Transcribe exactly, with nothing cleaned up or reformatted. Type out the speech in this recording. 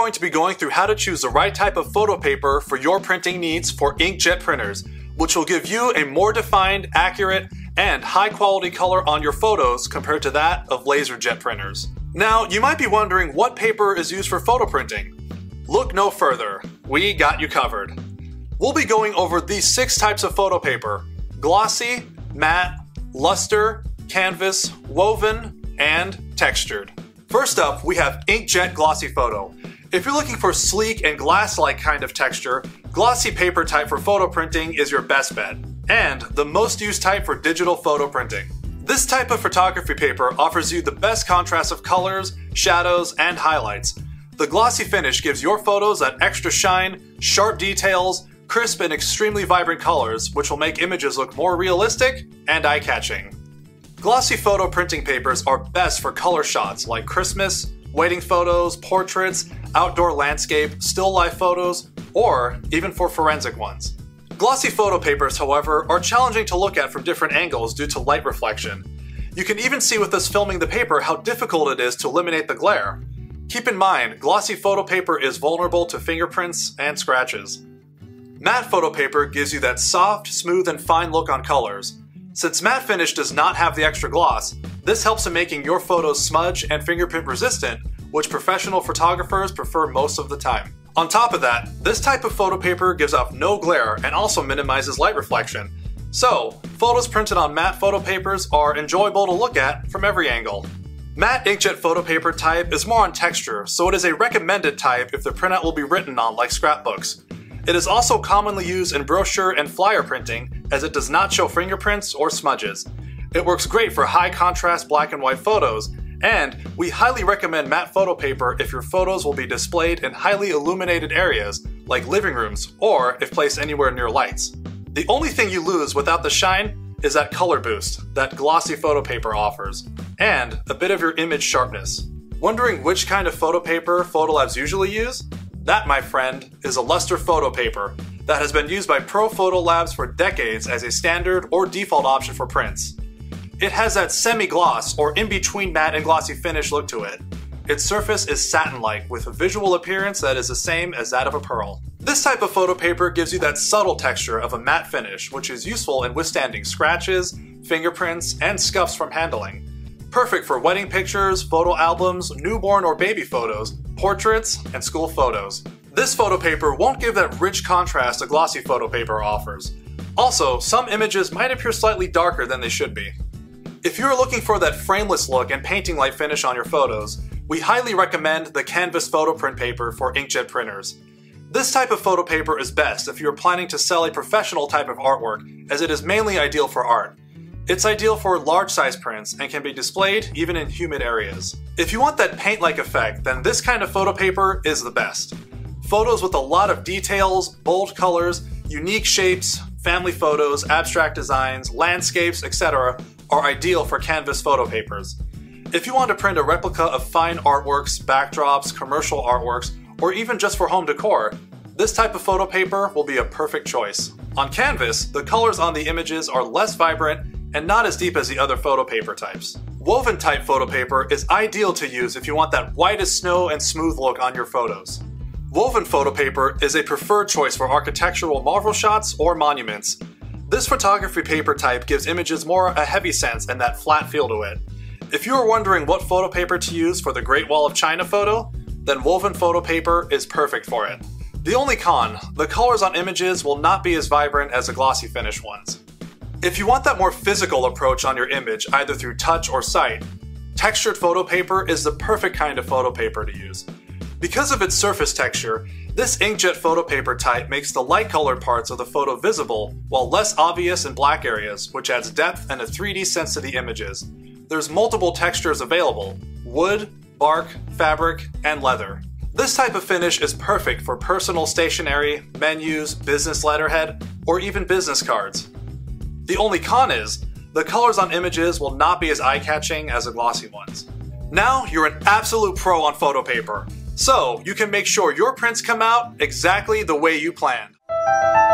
going to be going through how to choose the right type of photo paper for your printing needs for inkjet printers, which will give you a more defined, accurate, and high quality color on your photos compared to that of LaserJet printers. Now, you might be wondering what paper is used for photo printing. Look no further, we got you covered. We'll be going over these six types of photo paper: glossy, matte, luster, canvas, woven, and textured. First up, we have inkjet glossy photo. If you're looking for sleek and glass-like kind of texture, glossy paper type for photo printing is your best bet, and the most used type for digital photo printing. This type of photography paper offers you the best contrast of colors, shadows, and highlights. The glossy finish gives your photos that extra shine, sharp details, crisp and extremely vibrant colors, which will make images look more realistic and eye-catching. Glossy photo printing papers are best for color shots like Christmas, wedding photos, portraits, outdoor landscape, still life photos, or even for forensic ones. Glossy photo papers, however, are challenging to look at from different angles due to light reflection. You can even see with us filming the paper how difficult it is to eliminate the glare. Keep in mind, glossy photo paper is vulnerable to fingerprints and scratches. Matte photo paper gives you that soft, smooth, and fine look on colors. Since matte finish does not have the extra gloss, this helps in making your photos smudge and fingerprint resistant, which professional photographers prefer most of the time. On top of that, this type of photo paper gives off no glare and also minimizes light reflection. So, photos printed on matte photo papers are enjoyable to look at from every angle. Matte inkjet photo paper type is more on texture, so it is a recommended type if the printout will be written on like scrapbooks. It is also commonly used in brochure and flyer printing, as it does not show fingerprints or smudges. It works great for high contrast black and white photos, and we highly recommend matte photo paper if your photos will be displayed in highly illuminated areas like living rooms or if placed anywhere near lights. The only thing you lose without the shine is that color boost that glossy photo paper offers, and a bit of your image sharpness. Wondering which kind of photo paper Photolabs usually use? That, my friend, is a luster photo paper that has been used by pro photo labs for decades as a standard or default option for prints. It has that semi-gloss or in-between matte and glossy finish look to it. Its surface is satin-like with a visual appearance that is the same as that of a pearl. This type of photo paper gives you that subtle texture of a matte finish, which is useful in withstanding scratches, fingerprints, and scuffs from handling. Perfect for wedding pictures, photo albums, newborn or baby photos, portraits, and school photos. This photo paper won't give that rich contrast a glossy photo paper offers. Also, some images might appear slightly darker than they should be. If you're looking for that frameless look and painting light finish on your photos, we highly recommend the Canvas photo print paper for inkjet printers. This type of photo paper is best if you're planning to sell a professional type of artwork, as it is mainly ideal for art. It's ideal for large size prints and can be displayed even in humid areas. If you want that paint-like effect, then this kind of photo paper is the best. Photos with a lot of details, bold colors, unique shapes, family photos, abstract designs, landscapes, et cetera are ideal for canvas photo papers. If you want to print a replica of fine artworks, backdrops, commercial artworks, or even just for home decor, this type of photo paper will be a perfect choice. On canvas, the colors on the images are less vibrant and not as deep as the other photo paper types. Woven type photo paper is ideal to use if you want that white as snow and smooth look on your photos. Woven photo paper is a preferred choice for architectural marvel shots or monuments. This photography paper type gives images more a heavy sense and that flat feel to it. If you are wondering what photo paper to use for the Great Wall of China photo, then woven photo paper is perfect for it. The only con, the colors on images will not be as vibrant as the glossy finish ones. If you want that more physical approach on your image, either through touch or sight, textured photo paper is the perfect kind of photo paper to use. Because of its surface texture, this inkjet photo paper type makes the light colored parts of the photo visible, while less obvious in black areas, which adds depth and a three D sense to the images. There's multiple textures available: wood, bark, fabric, and leather. This type of finish is perfect for personal stationery, menus, business letterhead, or even business cards. The only con is, the colors on images will not be as eye-catching as the glossy ones. Now you're an absolute pro on photo paper, so you can make sure your prints come out exactly the way you planned.